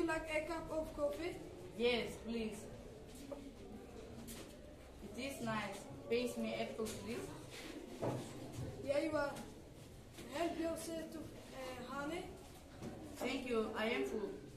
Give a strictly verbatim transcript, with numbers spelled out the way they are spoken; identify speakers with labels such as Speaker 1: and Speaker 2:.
Speaker 1: like a cup of coffee?
Speaker 2: Yes, please. It is nice. Paste me apple, please.
Speaker 1: Yeah, you are. Help yourself to uh, honey.
Speaker 2: Thank you. I am full.